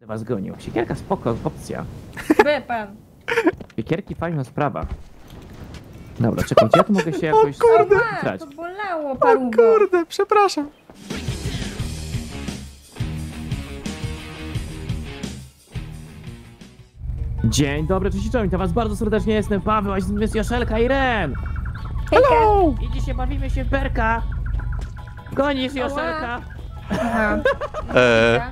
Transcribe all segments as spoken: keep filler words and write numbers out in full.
Was gonił. Siekierka spoko, opcja. Be pan. Siekierki fajna sprawa. Dobra, czekaj, gdzie ja tu mogę się jakoś Ała, strać? to bolało O parugo. kurde, przepraszam. Dzień dobry, cześć, cześć, to was bardzo serdecznie jestem Paweł, a jest Joszelka i Ren. Hello! I dzisiaj bawimy się w berka. Gonisz Joszelka. Aha. Eee,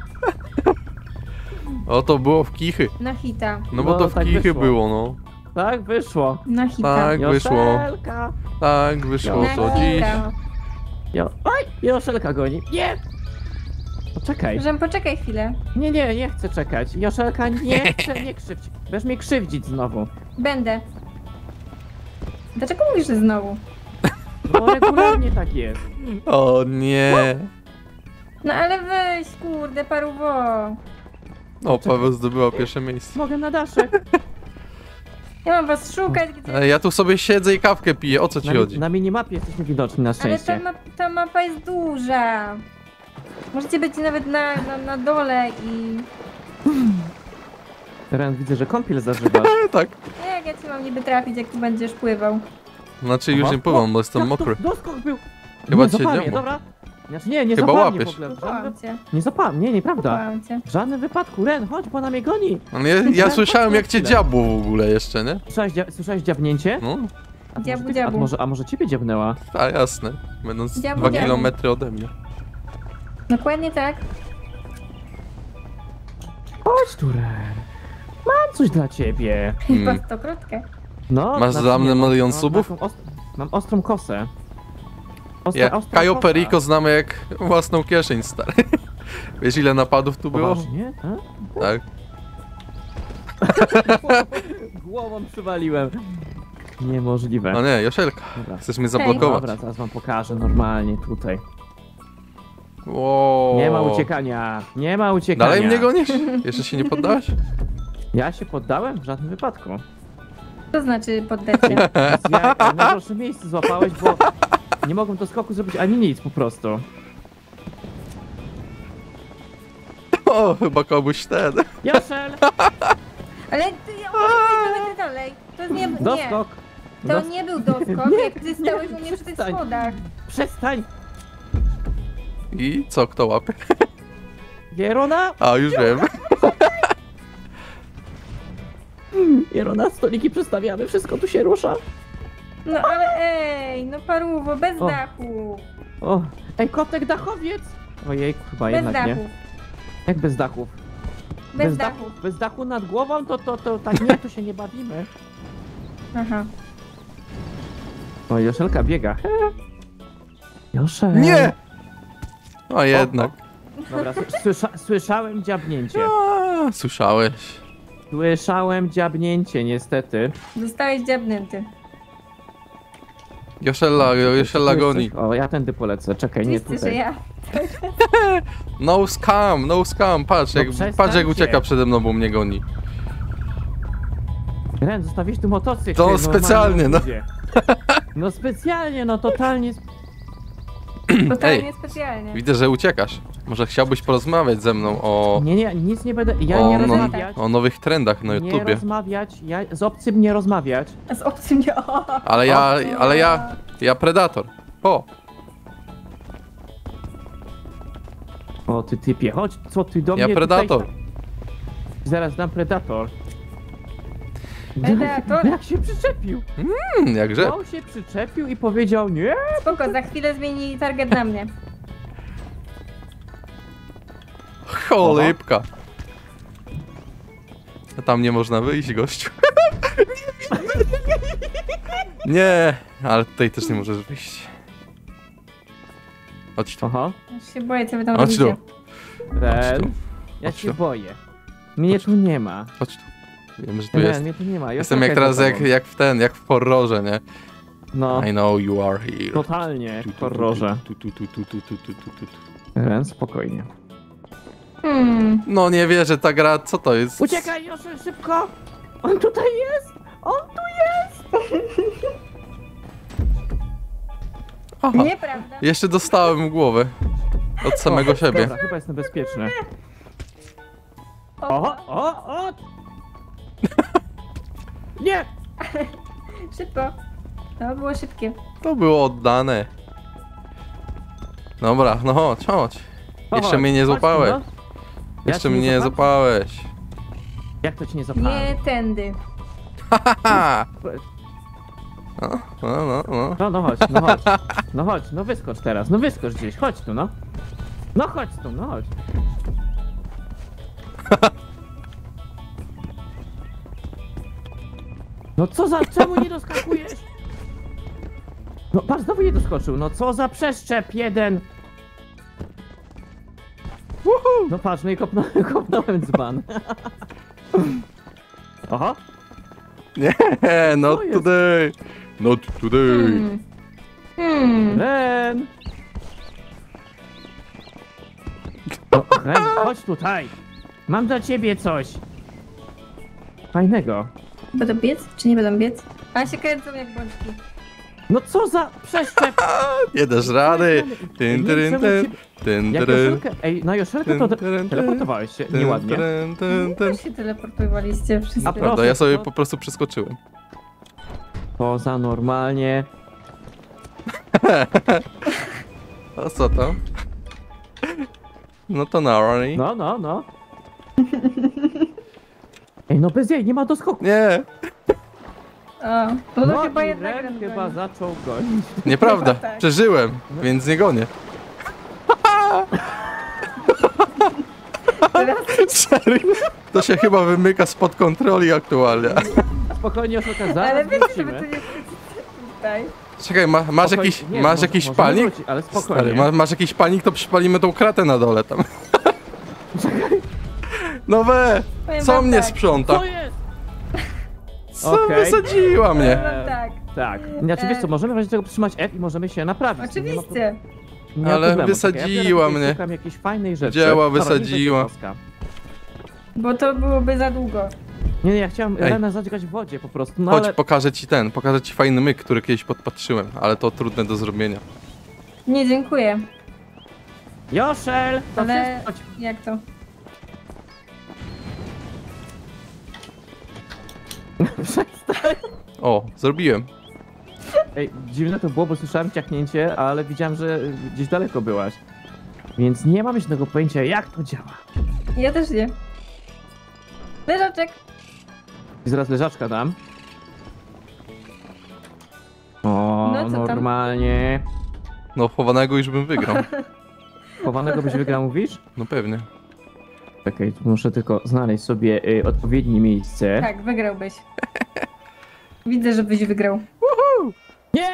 o to było w kichy. Na hita. No bo No, to w tak kichy wyszło. było, no. Tak wyszło. Na hita. Tak wyszło. Joszelka. Tak wyszło, Na co dziś. hita. Jo... Oj, Joszelka goni. Nie! Poczekaj. Żem, poczekaj chwilę. Nie, nie, nie chcę czekać. Joszelka nie chce mnie krzywdzić. Będziesz mnie krzywdzić znowu. Będę. Dlaczego mówisz że znowu? Bo regularnie tak jest. O nie. No ale weź, kurde, paruwo. O, Paweł zdobyła pierwsze miejsce. Mogę na daszek. Ja mam was szukać, gdzie... E, Ja tu sobie siedzę i kawkę piję, o co ci Na, chodzi? na minimapie jesteśmy widoczni na Ale ta, szczęście. ma, ta mapa jest duża. Możecie być nawet na, na, na dole i... Ren, widzę, że kąpiel zażywasz. E, tak. Jak ja cię mam niby trafić, jak tu będziesz pływał? Znaczy już Aha. nie pływam, bo jestem Jak mokry. to- Doskok był. Chyba nie cię zapalnie, dziabło. dobra. Znaczy nie, nie Chyba zapalnie w łapiesz. ogóle. W żadnym, Kopałam cię, nie zapalnie, nie, nieprawda. kopałam cię. W żadnym wypadku. Ren, chodź, bo ona mnie goni. Ale ja, ja Ren, słyszałem chodź jak na cię chwilę. dziabło w ogóle jeszcze, nie? Słyszałeś, dzia słyszałeś dziabnięcie? No, A, Dziabu, może ty, a, dziabu. może, a może ciebie dziabnęła? a jasne. Będąc Dziabu, dwa dziabu. kilometry ode mnie. Dokładnie tak. Chodź tu, Ren. Mam coś dla ciebie. Chyba Mm. stokrotkę. No, Masz znaczy za mnie nie, mam- milion mam subów? taką Ost mam ostrą kosę. Ostra, Ja, ostra Kajo kosa. Perico znamy jak własną kieszeń, stary. Wiesz ile napadów tu było? Poważnie? A? Tak. Głową przywaliłem. Niemożliwe. No nie, Joszelka. Dobra. Chcesz mnie zablokować. Dobra, zaraz wam pokażę normalnie tutaj. Wow. Nie ma uciekania. Nie ma uciekania. Dalej mnie gonisz? Jeszcze się nie poddałeś? Ja się poddałem? W żadnym wypadku. To znaczy poddać się. Ja na najgorsze miejsce złapałeś, bo nie mogłem do skoku zrobić ani nic po prostu. O, chyba komuś ten. Joszel! Ale ty, ja muszę dalej. To jest nie... nie. Doskok! To Dos nie był doskok, Nie, jak ty stałeś nie, u mnie przy tych przestań. schodach. Przestań! I co, kto łapie? Jerona! A, już wiem. Jerona, stoliki przestawiamy, wszystko tu się rusza. No ale ej, no paruwo, bez O. dachu. O, ej, kotek dachowiec! Ojej, chyba Bez jednak nie. dachu. Jak bez dachów? Bez dachu. Bez dachu nad głową? To, to, to tak nie, to się nie bawimy. Aha. O, Joszelka biega. He. Joszel. Nie! A jednak. Dobra, s- słysza słyszałem dziabnięcie. A, słyszałeś. Słyszałem dziabnięcie, niestety. Zostałeś dziabnięty. Joszella, Joszella Tu jest goni. coś- O, ja tędy polecę, czekaj, nie Oczywiście, że tutaj. ja. No scam, no scam. Patrz, No jak, patrz jak przestańcie. ucieka przede mną, bo mnie goni. Ren, zostawiłeś tu motocykl. To normalnie specjalnie, na no. ludzie. No specjalnie, no totalnie. sp- Totalnie Ej, specjalnie. widzę, że uciekasz. Może chciałbyś porozmawiać ze mną o, Nie, nie, nic nie będę. Ja o, nie no, rozmawiać. o nowych trendach na Nie YouTubie. rozmawiać, ja z obcym nie rozmawiać. Z obcym nie... O, Ale ja, ale ja, ja Predator. O, O, ty typie, chodź, co ty do ja mnie Predator. Tutaj... Zaraz dam Predator. Predator? Jak się przyczepił? Hmm, jakże? On się przyczepił i powiedział nie. Spoko, za chwilę zmieni target na mnie. Cholipka. A tam nie można wyjść, gościu. Nie, ale tutaj też nie możesz wyjść. Chodź tu, Aha, Już się boję, co wy tam chodź tu, robicie. Ren, tu. ja Chodź się tu. boję. Mnie tu nie ma. chodź tu. Wiem, że tu Ren, jest. mnie tu nie ma. Jestem Joszelka jak teraz jest jak, za tobą. jak w ten, jak w horrorze, nie? No, I know you are here. totalnie Tu, w tu, tu, horrorze. tu, tu, tu, tu, tu, tu, tu, tu, tu. Ren, spokojnie. Hmm. No nie wierzę, ta gra, co to jest? Uciekaj, Joszel, szybko! On tutaj jest! On tu jest! Aha, Nieprawda. jeszcze dostałem w głowę. Od samego O, siebie. Dobra, chyba jestem bezpieczny. O, o, o! Nie! Szybko. To było szybkie. To było oddane. Dobra, no chodź, chodź. Jeszcze Chodź, mnie nie chodź tu, złapałeś. no. Ja Jeszcze cię mnie nie złapałem? złapałeś. Jak to ci nie zapałem? Nie tędy. Haha! No, no, no, no. No, no chodź, no chodź. No chodź, no wyskocz teraz, no wyskocz gdzieś, chodź tu, no. No chodź tu, no chodź. No co za, czemu nie doskakujesz? No patrz, znowu nie doskoczył, no co za przeszczep jeden. Woohoo! No patrz, no i kopnąłem, kopnąłem dzban. Oho, Nie, not Co jest? today. Not today. Hmm. Hmm. Ren! No, Ren, chodź tutaj. Mam dla ciebie coś. Fajnego. Będą biec, czy nie będą biec? A się kręcą jak bączki. No co za przeszczep. Nie dasz rady. Tyn, Nie, tyryn, czemu tyn, ci- tyn, Jak tyryn. Joszelkę, ej, na Joszelkę to Tyn, tyryn, tyn. teleportowałeś się Tyn, nieładnie. tyryn, tyn, tyn. Też się teleportowaliście wszyscy. A pro- Prawda, ja sobie to- po prostu przeskoczyłem. Poza normalnie. A co to? No to Nari. No, no, no. Ej, no bez jej, nie ma doskoku. Nie, O, no to No chyba i jednak Ren Ren chyba goni. zaczął gonić. nieprawda. Tak. Przeżyłem, więc nie gonię. Teraz Serio? To się chyba wymyka spod kontroli aktualnie. Spokojnie, Joszelka, Ale zaraz wiecie, żeby wrócimy. to nie wrócić tutaj. Czekaj, ma, masz Spokojnie, jakiś, nie, masz mo- jakiś możemy palnik? wrócić, ale Stary, spokojnie. ma, masz jakiś palnik, to przypalimy tą kratę na dole tam. No we, Powiem co wam mnie tak. sprząta? Co jest? Co Okej. wysadziła mnie? Powiem wam tak. Tak. Znaczy, wiesz co, możemy w razie tego przytrzymać F i możemy się naprawić. Nie ma pro- Oczywiście. nie ma Ale problemu. wysadziła Czekaj, ja biorę tutaj, mnie. Szukam jakiejś fajnej rzeczy. Dzieła Dobra, niech będzie wysadziła. woska. Bo to byłoby za długo. Nie, nie, ja chciałem Ej. Renę zadźgać w wodzie po prostu, no Chodź, ale... pokażę ci ten, pokażę ci fajny myk, który kiedyś podpatrzyłem, ale to trudne do zrobienia. Nie, dziękuję. Joszel! To Ale wszystko... jak to? Przestań. O, zrobiłem. Ej, dziwne to było, bo słyszałem ciachnięcie, ale widziałem, że gdzieś daleko byłaś. Więc nie mam żadnego pojęcia, jak to działa. Ja też nie. Leżaczek. I zaraz leżaczka dam. O, No, co tam? No, normalnie. chowanego już bym wygrał. Chowanego byś wygrał, mówisz? No pewnie. Czekaj, tu muszę tylko znaleźć sobie y, odpowiednie miejsce. Tak, wygrałbyś. Widzę, żebyś wygrał. Nie!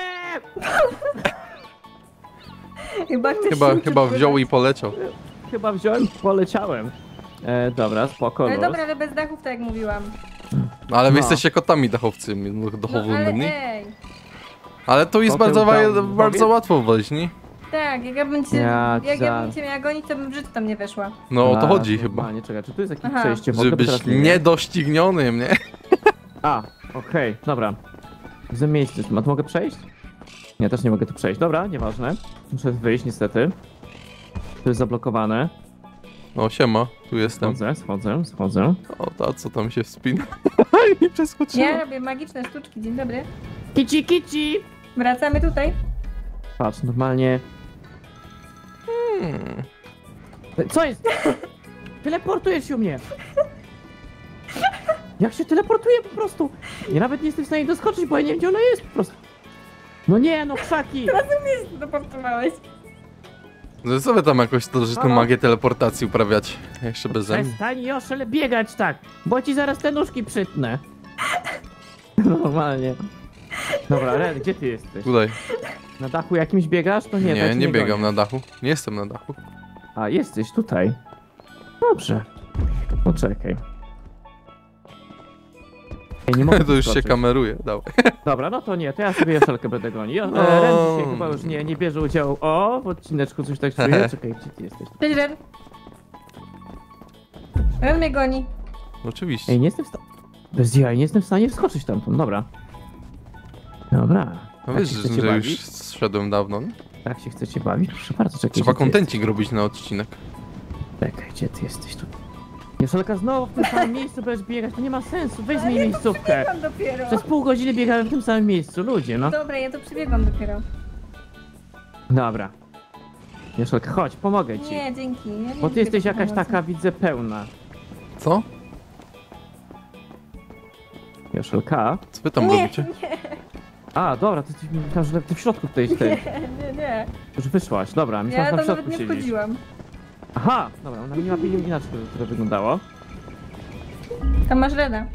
Chyba chcesz Chyba, się chyba uczyć wziął i poleciał. Chyba wziąłem, poleciałem. E, dobra, spoko, Ale luz. dobra, ale bez dachów, tak jak mówiłam. No, ale wy No. jesteście kotami dachowcymi, no, No ale dachowymi. ej. Ale to jest Koty bardzo, udało wa- mi bardzo powiedz? łatwo wejść, nie? Tak, jak ja bym cię, Jak jak ja bym za- cię miała gonić, to bym w życiu tam nie weszła. No o to A, chodzi chyba. normalnie, czekaj, czy tu jest jakieś Aha. przejście w ogóle? Bo Żebyś teraz nie nie wiem. dościgniony mnie. A, okej, dobra. Ze miejsce, a tu mogę przejść? Nie, też nie mogę tu przejść. Dobra, nieważne. Muszę wyjść niestety. Tu jest zablokowane. No siema, tu jestem. Schodzę, schodzę, schodzę. O, ta co tam się wspina. I przeskoczyłem. Ja robię magiczne sztuczki, dzień dobry. Kici, kici! Wracamy tutaj. Patrz, normalnie... Hmm. Co jest? Teleportujesz się u mnie! Jak się teleportuje po prostu? Ja nawet nie jestem w stanie doskoczyć, bo ja nie wiem, gdzie ona jest po prostu. No nie, no krzaki! Miejsce doportowałeś. No co wy tam jakoś to, że tę Halo? magię teleportacji uprawiać? Jeszcze beze mnie. Przestań, Joszel, biegać tak, bo ci zaraz te nóżki przytnę. Normalnie. Dobra, Ren, gdzie ty jesteś? Tutaj. Na dachu jakimś biegasz? To nie, Nie, to ja nie, cię nie biegam gonię. na dachu. Nie jestem na dachu. A, jesteś tutaj. Dobrze. Poczekaj. Ej, nie mogę To już się skoczyć. kameruje, dawaj. Dobra, no to nie, to ja sobie Joszelkę będę gonił. Jo, No. e, Ren dzisiaj chyba już nie, nie bierze udziału. O, w odcineczku coś tak czuję. Czekaj, gdzie ty jesteś? Cześć, Ren. Ren mnie goni. Oczywiście. Ej, nie jestem w stanie... Bez jaj, nie jestem w stanie wskoczyć tamtąd, dobra. Dobra. No Tak wiesz, się że, chcecie że bawić? już zszedłem dawno. Nie? Tak się chcecie bawić? Proszę bardzo, czekaj. Trzeba gdzie ty kontencik robić na odcinek. jesteś? Czekaj, gdzie ty jesteś tu? Joszelka, znowu w tym samym miejscu będziesz biegać, to nie ma sensu, weź zmień Ale ja miejscówkę. Biegam dopiero. Przez pół godziny biegałem w tym samym miejscu, ludzie, no. Dobra, ja to przebiegłam dopiero. Dobra. Joszelka, chodź, pomogę ci. Nie, dzięki. Ja nie Bo ty lubię jesteś takiej jakaś pomocy. taka, widzę, pełna. Co? Joszelka? Co wy tam Nie, robicie? nie, A, dobra, to ty, myślałem, że ty w środku tutaj ty. nie, nie, nie. Już wyszłaś, dobra, myślałem, Ja że tam w tam środku nawet nie siedzisz. wchodziłam. Aha, dobra, na minimapie inaczej to, to wyglądało. Tam masz Reda.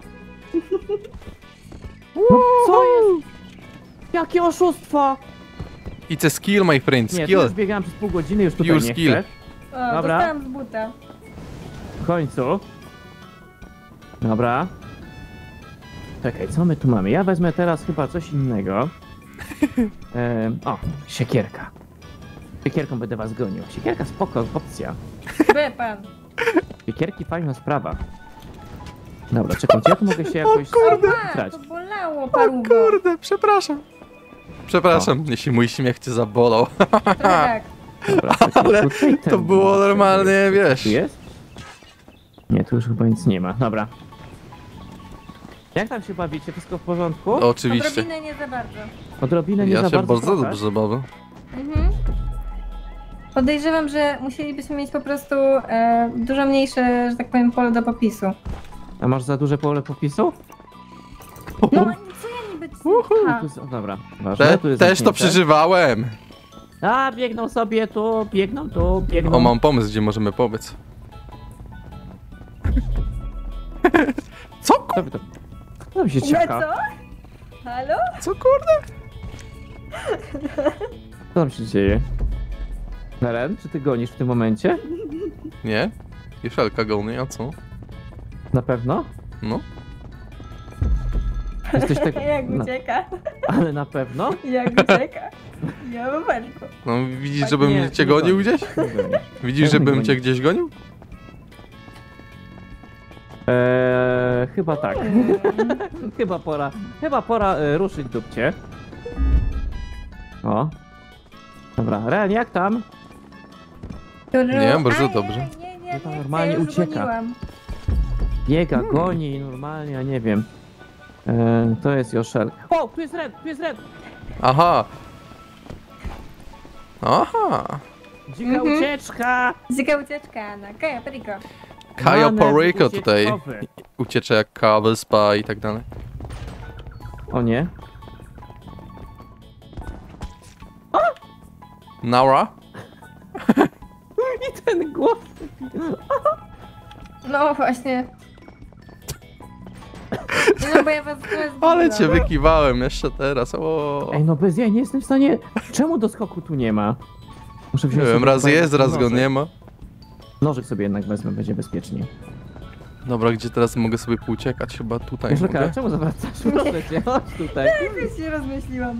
No co jest? Jakie oszustwo! It's a skill, my friend, Nie, tu skill. już biegałem przez pół godziny, już tutaj Your nie skill. chcę. O, Dobra. dostałam z buta. W końcu. Dobra. Czekaj, co my tu mamy? Ja wezmę teraz chyba coś innego. Ehm, o, siekierka. Siekierką będę was gonił. Siekierka spoko, opcja. B pan. Siekierki fajna sprawa. Dobra, czekaj, gdzie ja tu mogę się jakoś Ała, strać? to bolało O parugo. kurde, przepraszam. Przepraszam, jeśli mój śmiech cię zabolał. Trochę tak. Dobra, czekaj, Ale tutaj to ten było masz, normalnie, tu wiesz. jest? Nie, tu już chyba nic nie ma. Dobra. Jak tam się bawicie? Wszystko w porządku? Oczywiście. Odrobinę nie za bardzo. Odrobinę nie Ja za się bardzo bardzo trochę. dobrze bawię. Mhm. Podejrzewam, że musielibyśmy mieć po prostu e, dużo mniejsze, że tak powiem, pole do popisu. A masz za duże pole popisu? No, co ja niby... Aha. Tu jest, o, dobra, ważne, Te, tu jest też to zamknięte. przeżywałem. A, biegną sobie tu, biegną tu, biegną. O, mam pomysł, gdzie możemy pobiec. Co? ku- Co wy to? Kto tam się No ciaka? co? Halo? Co kurde? Co tam się dzieje? Neren, czy ty gonisz w tym momencie? Nie? Jeszelka goni, a co? Na pewno? No. Jesteś tak... Jak No, ucieka? ale na pewno? Jak ucieka? Ja bobeczko. No widzisz, Tak żebym nie, cię nie gonił gonisz. gdzieś? Nie gonisz. Widzisz, Ja nie żebym gonię. cię gdzieś gonił? Eee, chyba tak. chyba pora, chyba pora e, ruszyć dupcie. O. Dobra, Ren, jak tam? Nie, bardzo A, dobrze. Nie, nie, nie, To nie, normalnie ja już ucieka. goniłam. Biega, Hmm. goni normalnie, ja nie wiem. Eee, to jest Joszel. O, tu jest Ren, tu jest Ren! Aha. Aha. Dzika Mhm. ucieczka! Dzika ucieczka na Kaja Perico. Kajo Manewr Perico tutaj ucieczkowy. uciecze jak Kawa Wyspa i tak dalej. O nie. Nara? I ten głos. No właśnie. No bo ja was teraz Ale zgubiłam. cię wykiwałem jeszcze teraz. O. Ej, no bez ja nie jestem w stanie... Czemu do skoku tu nie ma? Muszę Nie wziąć wiem, sobie raz chyba jest, raz go nożyk. nie ma. Nożyk sobie jednak wezmę, będzie bezpiecznie. Dobra, gdzie teraz mogę sobie pouciekać? Chyba tutaj Joszelka, mogę. czemu zawracasz? Proszę cię, chodź tutaj. Już się rozmyśliłam.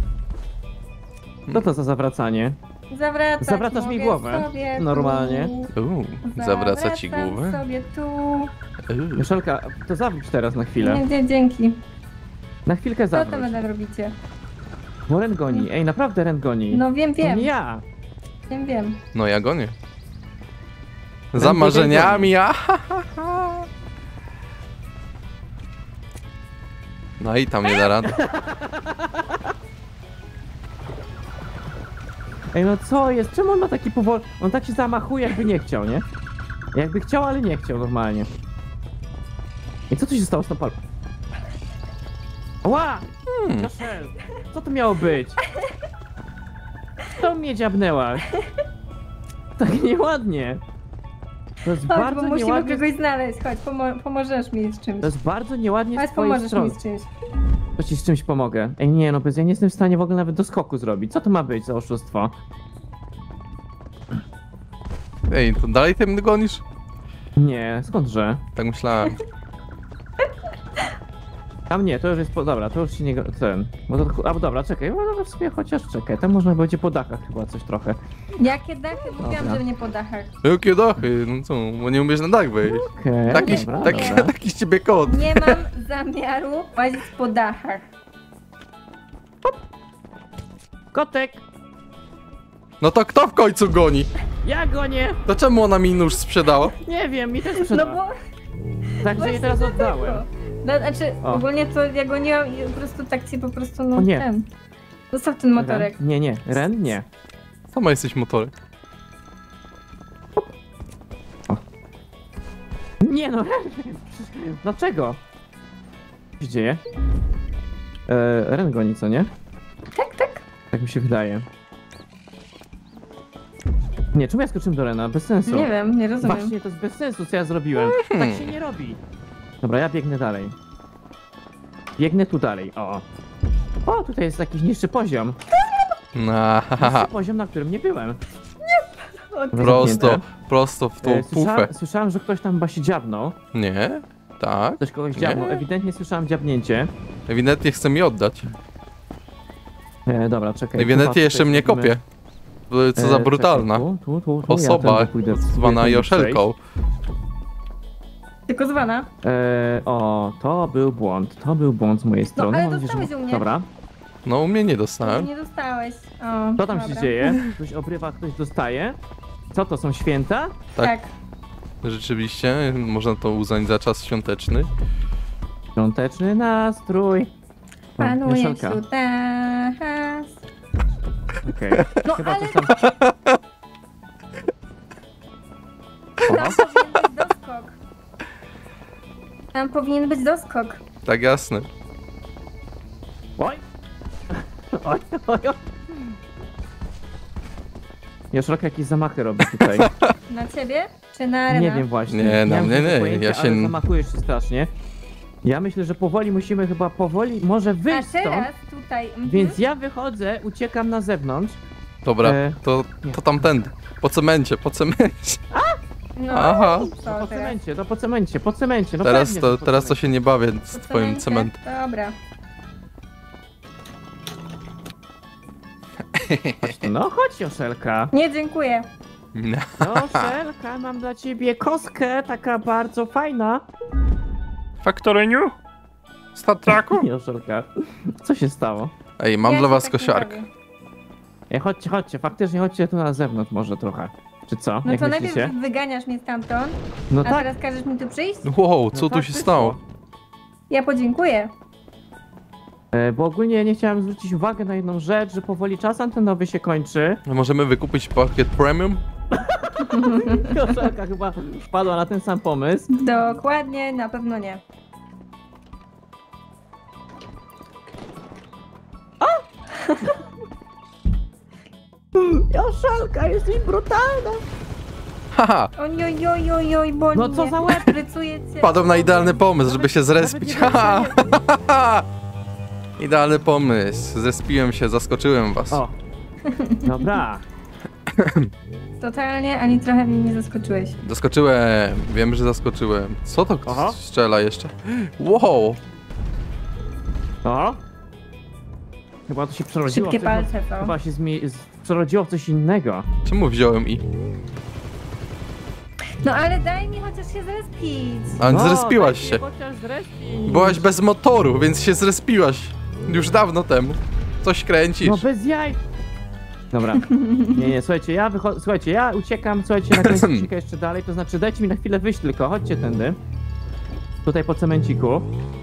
Co to za zawracanie? Zawracać Zawracasz mi mogę głowę. sobie Normalnie. Tu. Uuu, zawraca ci Zawracam głowę? sobie tu. Uuu. Joszelka, to zawróć teraz na chwilę. Nie, nie, dzięki. Na chwilkę Co tam zawróć. będę robicie? Bo Ren goni. Ej, naprawdę Ren goni. No wiem, To wiem. nie ja. Wiem, wiem. No ja gonię. Ten Za biegaj marzeniami, a No i tam nie da rady. Ej, no co jest? Czemu on ma taki powol... On tak się zamachuje, jakby nie chciał, nie? Jakby chciał, ale nie chciał normalnie. I co tu się stało z tą palką? Ła! Hmm. Joszel! Co to miało być? To mnie dziabnęłaś. Tak nieładnie. To jest Chodź, bo bardzo musimy nieładnie. kogoś znaleźć. Chodź, pomo pomożesz mi z czymś. To jest bardzo nieładnie Chodź, z twojej pomożesz strony. mi z czymś. To ci z czymś pomogę. Ej, nie no, bez ja nie jestem w stanie w ogóle nawet do skoku zrobić. Co to ma być za oszustwo? Ej, to dalej tym gonisz? Nie, skądże? Tak myślałem. Tam nie, to już jest po... Dobra, to już się nie... go- ten... Bo to... A, dobra, czekaj, no dobra, w sumie chociaż czekaj. Tam można będzie po dachach chyba coś trochę. Jakie dachy? Mówiłam, Dobra. że nie po dachach. Jakie dachy? No co, bo nie umiesz na dach wejść. Okej, Taki, dobra, taki, dobra. taki z ciebie kot. Nie mam zamiaru łazić po dachach. Kotek! No to kto w końcu goni? Ja gonię! To czemu ona mi nóż sprzedała? Nie wiem, mi też No sprzedała. bo... Także właśnie jej teraz dlatego. oddałem. No, znaczy, O. ogólnie to ja go nie mam i po prostu tak ci po prostu, no O nie. ten. Zostaw ten motorek. Ren? Nie, nie, Ren nie. Sama jesteś motorem. Nie no, Ren! Dlaczego? Co się dzieje? E, Ren goni, co nie? Tak, tak. Tak mi się wydaje. Nie, czemu ja skoczyłem do Rena? Bez sensu. Nie wiem, nie rozumiem. Właśnie, to jest bez sensu, co ja zrobiłem. Tak się nie robi. Dobra, ja biegnę dalej. Biegnę tu dalej, o. O, tutaj jest jakiś niższy poziom. Na, Niższy poziom, na którym nie byłem. O, ty- prosto, Zamknięte. prosto w tą E, słysza, pufę. słyszałem, że ktoś tam chyba się dziabnął. Nie? Tak? Ktoś kogoś Nie. dziabnął. Ewidentnie słyszałem dziabnięcie. Ewidentnie chce mi oddać. E, dobra, czekaj. Ewidentnie tu jeszcze patrzę, mnie widzimy- kopie. Co za E, brutalna czekaj, tu, tu, tu, tu. osoba, Ja tędy pójdę, zwana tędy Joszelką. Tylko zwana. E, o, to był błąd. To był błąd z mojej strony. ale Mam nadzieję, że- dostałeś u mnie. Dobra. No u mnie nie No, dostałem. nie dostałeś. O, Co tam się dobra. dzieje? Ktoś obrywa, ktoś dostaje? Co to są święta? Tak. Tak. Rzeczywiście, można to uznać za czas świąteczny. Świąteczny nastrój. O, Panuje Joszelka. wśród nas. Okej. No Chyba ale coś tam... tam powinien być doskok. Tam powinien być doskok. Tak jasne. Oj! Oj, oj, oj. Joszelka jakieś zamachy robi tutaj. Na ciebie? Czy na Rena? Nie wiem właśnie. Nie, na mam mnie żadnego nie, pojęcia, ja się- ale zamachujesz się strasznie. Ja myślę, że powoli musimy chyba powoli może A wyjść stąd. teraz tutaj. Mhm. Więc ja wychodzę, uciekam na zewnątrz. Dobra, E, to, nie. to tamtędy. Po cemencie, po cemencie. No, Aha. i No co po teraz? cemencie, to po cemencie, po cemencie. No Teraz pewnie, to, że po teraz to cemencie. się nie bawię z Po twoim cemencie? cementem. Dobra. Chodź tu, no chodź Joszelka. Nie, dziękuję. Joszelka, mam dla ciebie kostkę, taka bardzo fajna. Faktoryniu? Statraku? Joszelka, co się stało? Ej, mam Ja dla się was tak nie kosiarkę. bawię. Ej, chodźcie, chodźcie, faktycznie chodźcie tu na zewnątrz może trochę. Czy co? No Jak to myślicie? najpierw wyganiasz mnie stamtąd, No a tak, teraz każesz mi tu przyjść? Wow, no co tu tak się wyszło. stało? Ja podziękuję. E, bo ogólnie nie chciałem zwrócić uwagę na jedną rzecz, że powoli czas antenowy się kończy. Możemy wykupić pakiet premium? Joszelka chyba wpadła na ten sam pomysł. Dokładnie, na pewno nie. Joszelka, jesteś brutalna! Haha, Oj, oj, oj, oj, oj, boli No co mnie. za łeb? Rycuję cię. wpadłem na idealny pomysł, żeby się Nawet zrespić. nie Haha, wiem, idealny pomysł. Zrespiłem się, zaskoczyłem was. O, dobra. Totalnie, ani trochę mnie nie zaskoczyłeś. Zaskoczyłem, wiem, że zaskoczyłem. Co to Aha. strzela jeszcze? Wow, O. Chyba to się przerodziło. w Szybkie coś- palce są. Chyba się zmie- z- przerodziło w coś innego. czemu wziąłem i? No ale daj mi chociaż się zrespić. A No, zrespiłaś daj się. mi chociaż zrespić. Byłaś bez motoru, więc się zrespiłaś. Już dawno temu. Coś kręcisz. No bez jaj. Dobra. Nie, nie, słuchajcie, ja wychodzę. Słuchajcie, ja uciekam, słuchajcie, na końcu ucieka jeszcze dalej. To znaczy, dajcie mi na chwilę wyjść tylko, chodźcie tędy. Tutaj po cemenciku.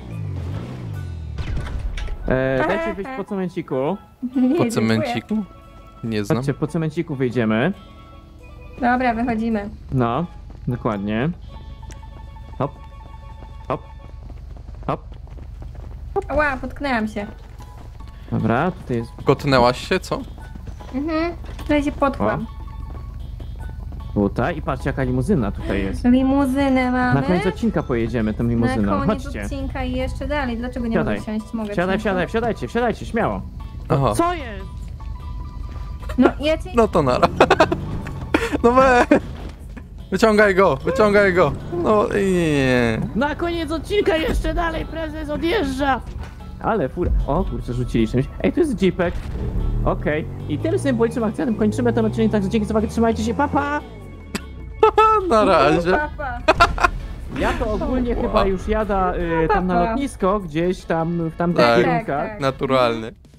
E, dajcie wyjść po cemenciku. Nie, Po dziękuję. cemenciku? Nie znam. Chodźcie, po cemenciku wyjdziemy. Dobra, wychodzimy. No, dokładnie. Hop. Hop. Hop. Ła, potknęłam się. Dobra, tutaj jest Kotnęłaś się, co? Mhm, tutaj się potkłam. tutaj i patrzcie jaka limuzyna tutaj jest. Limuzynę mamy. Na koniec odcinka pojedziemy tą Na limuzyną. koniec Chodźcie. odcinka i jeszcze dalej. Dlaczego nie Siadaj. mogę wsiąść? Mogę Wsiadaj, wsiąść. wsiadaj, wsiadajcie, wsiadajcie, śmiało. Aha. Co jest? No ja cię... No to nara. No we. Wyciągaj go, wyciągaj go. No i nie, nie. Na koniec odcinka jeszcze dalej prezes odjeżdża. Ale fura. O kurczę, rzucili czymś. Ej, tu jest jeepek. Okej. I tym symbolicznym akcentem kończymy ten odcinek, także dzięki za uwagę, trzymajcie się, papa! Na razie. Papa. Ja to ogólnie chyba już jada y, tam na Pa, pa. lotnisko, gdzieś tam w tamtych Tak. kierunkach. Tak. Naturalnie.